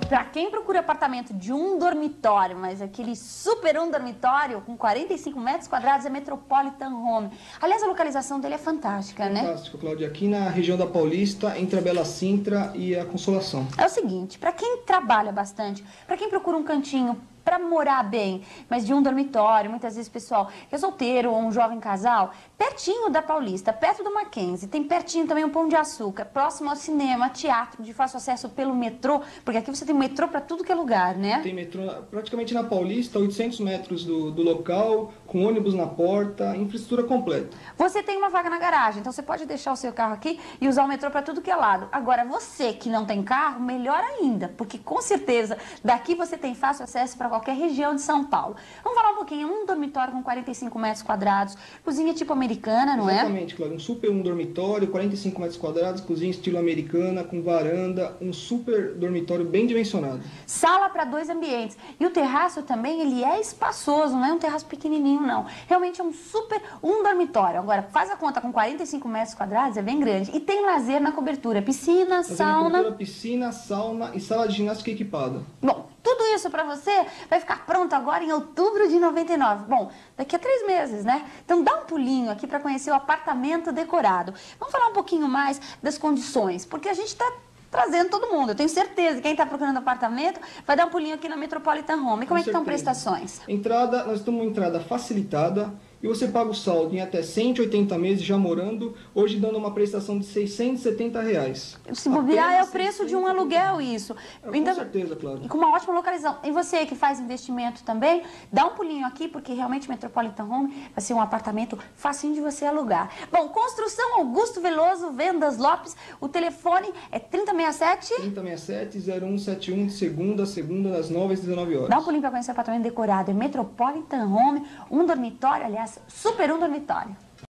Para quem procura apartamento de um dormitório, mas aquele super um dormitório com 45 metros quadrados, é Metropolitan Home. Aliás, a localização dele é fantástica, né? Fantástico, Cláudia. Aqui na região da Paulista, entre a Bela Sintra e a Consolação. É o seguinte, para quem trabalha bastante, para quem procura um cantinho para morar bem, mas de um dormitório, muitas vezes, pessoal, que é solteiro ou um jovem casal, pertinho da Paulista, perto do Mackenzie, tem pertinho também um Pão de Açúcar, próximo ao cinema, teatro, de fácil acesso pelo metrô, porque aqui você tem metrô para tudo que é lugar, né? Tem metrô praticamente na Paulista, 800 metros do local, com ônibus na porta, infraestrutura completa. Você tem uma vaga na garagem, então você pode deixar o seu carro aqui e usar o metrô para tudo que é lado. Agora, você que não tem carro, melhor ainda, porque com certeza daqui você tem fácil acesso para qualquer região de São Paulo. Vamos falar um pouquinho, um dormitório com 45 metros quadrados, cozinha tipo americana, não é? Exatamente, Cláudia. Um super dormitório, 45 metros quadrados, cozinha estilo americana, com varanda, um super dormitório bem dimensionado. Sala para 2 ambientes. E o terraço também, ele é espaçoso, não é um terraço pequenininho, não. Realmente é um super dormitório. Agora, faz a conta com 45 metros quadrados, é bem grande. E tem lazer na cobertura, piscina, sauna... Piscina, sauna e sala de ginástica equipada. Bom, tudo isso para você vai ficar pronto agora em outubro de 99. Bom, daqui a 3 meses, né? Então dá um pulinho aqui para conhecer o apartamento decorado. Vamos falar um pouquinho mais das condições, porque a gente está trazendo todo mundo. Eu tenho certeza que quem está procurando apartamento vai dar um pulinho aqui na Metropolitan Home. E como é que estão prestações? Entrada, nós estamos com entrada facilitada. E você paga o saldo em até 180 meses já morando, hoje dando uma prestação de R$670. Se bobear é o preço de um aluguel isso. Com certeza, claro. E com uma ótima localização. E você que faz investimento também, dá um pulinho aqui, porque realmente Metropolitan Home vai ser um apartamento facinho de você alugar. Bom, construção Augusto Veloso, Vendas Lopes, o telefone é 3067... 3067-0171, de segunda a segunda, das 9 às 19 horas. Dá um pulinho para conhecer o apartamento decorado, é Metropolitan Home, um dormitório, aliás, super um dormitório.